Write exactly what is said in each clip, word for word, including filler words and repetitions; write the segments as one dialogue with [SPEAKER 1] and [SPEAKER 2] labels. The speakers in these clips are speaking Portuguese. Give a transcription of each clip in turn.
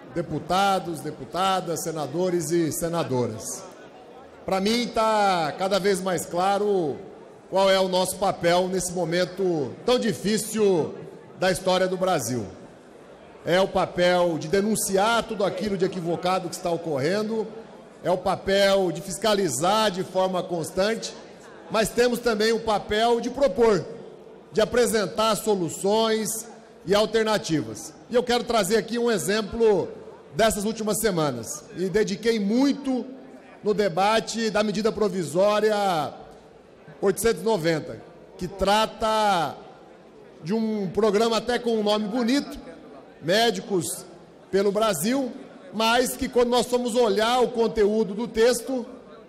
[SPEAKER 1] deputados, deputadas, senadores e senadoras. Para mim está cada vez mais claro qual é o nosso papel nesse momento tão difícil da história do Brasil. É o papel de denunciar tudo aquilo de equivocado que está ocorrendo, é o papel de fiscalizar de forma constante, mas temos também o papel de propor, de apresentar soluções e alternativas. E eu quero trazer aqui um exemplo dessas últimas semanas. E dediquei muito no debate da medida provisória oitocentos e noventa, que trata de um programa até com um nome bonito, Médicos pelo Brasil, mas que quando nós fomos olhar o conteúdo do texto,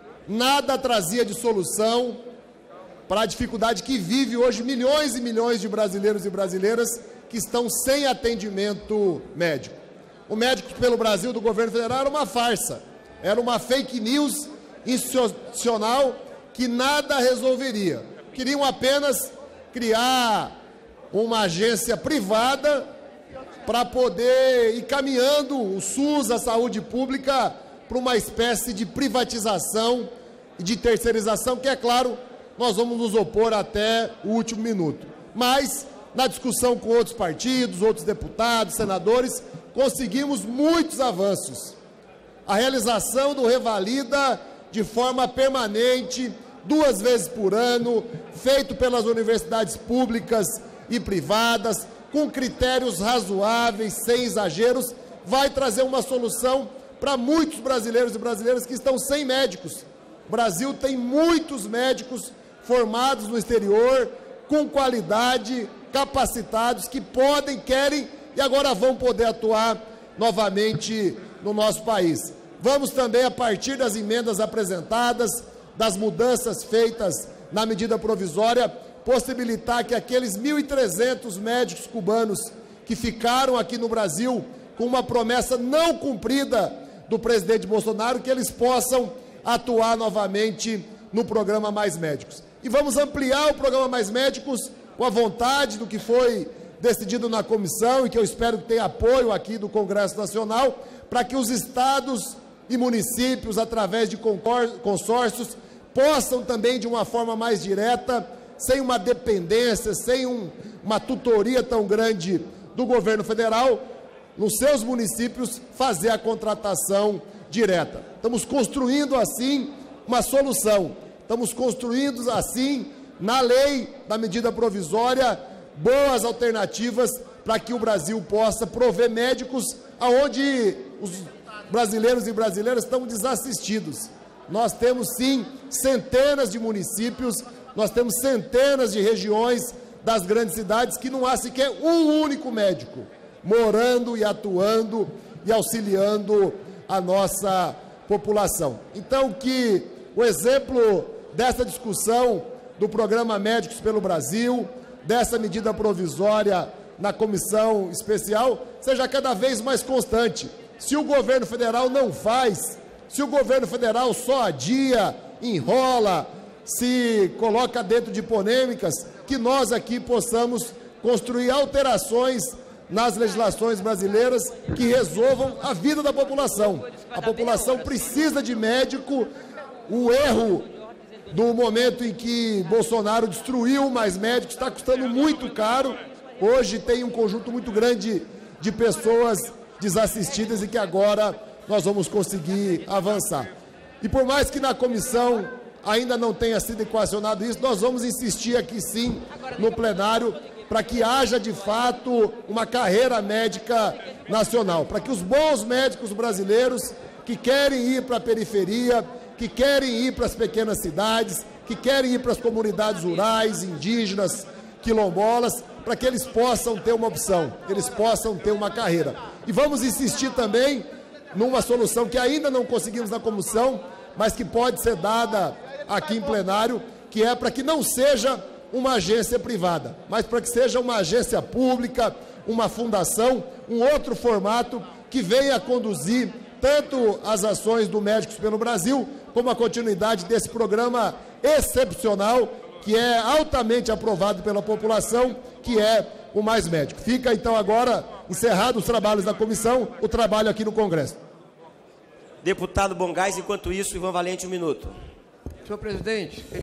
[SPEAKER 1] nada trazia de solução para a dificuldade que vive hoje milhões e milhões de brasileiros e brasileiras que estão sem atendimento médico. O Médicos pelo Brasil do governo federal era uma farsa, era uma fake news institucional que nada resolveria. Queriam apenas criar uma agência privada para poder ir caminhando o SUS, a saúde pública, para uma espécie de privatização e de terceirização, que, é claro, nós vamos nos opor até o último minuto. Mas, na discussão com outros partidos, outros deputados, senadores, conseguimos muitos avanços. A realização do Revalida de forma permanente, duas vezes por ano, feito pelas universidades públicas e privadas, com critérios razoáveis, sem exageros, vai trazer uma solução para muitos brasileiros e brasileiras que estão sem médicos. O Brasil tem muitos médicos formados no exterior, com qualidade, capacitados, que podem, querem e agora vão poder atuar novamente no nosso país. Vamos também, a partir das emendas apresentadas, das mudanças feitas na medida provisória, possibilitar que aqueles mil e trezentos médicos cubanos que ficaram aqui no Brasil com uma promessa não cumprida do presidente Bolsonaro, que eles possam atuar novamente no programa Mais Médicos. E vamos ampliar o programa Mais Médicos com a vontade do que foi decidido na comissão e que eu espero que tenha apoio aqui do Congresso Nacional, para que os estados e municípios, através de consórcios, possam também, de uma forma mais direta, sem uma dependência, sem um, uma tutoria tão grande do governo federal, nos seus municípios, fazer a contratação direta. Estamos construindo, assim, uma solução. Estamos construindo, assim, na lei da medida provisória, boas alternativas para que o Brasil possa prover médicos aonde os brasileiros e brasileiras estão desassistidos. Nós temos, sim, centenas de municípios, nós temos centenas de regiões das grandes cidades que não há sequer um único médico morando e atuando e auxiliando a nossa população. Então, que o exemplo dessa discussão do programa Médicos pelo Brasil, dessa medida provisória na comissão especial, seja cada vez mais constante. Se o governo federal não faz, se o governo federal só adia, enrola, se coloca dentro de polêmicas, que nós aqui possamos construir alterações nas legislações brasileiras que resolvam a vida da população. A população precisa de médico. O erro do momento em que Bolsonaro destruiu Mais Médicos está custando muito caro. Hoje tem um conjunto muito grande de pessoas desassistidas e que agora nós vamos conseguir avançar. E por mais que na comissão ainda não tenha sido equacionado isso, nós vamos insistir aqui sim no plenário para que haja de fato uma carreira médica nacional, para que os bons médicos brasileiros que querem ir para a periferia, que querem ir para as pequenas cidades, que querem ir para as comunidades rurais, indígenas, quilombolas, para que eles possam ter uma opção, eles possam ter uma carreira. E vamos insistir também numa solução que ainda não conseguimos na comissão, mas que pode ser dada aqui em plenário, que é para que não seja uma agência privada, mas para que seja uma agência pública, uma fundação, um outro formato que venha conduzir tanto as ações do Médicos pelo Brasil, como a continuidade desse programa excepcional, que é altamente aprovado pela população, que é o Mais Médico. Fica então agora encerrados os trabalhos da comissão, o trabalho aqui no Congresso.
[SPEAKER 2] Deputado Bongás, enquanto isso, Ivan Valente, um minuto.
[SPEAKER 3] Senhor presidente,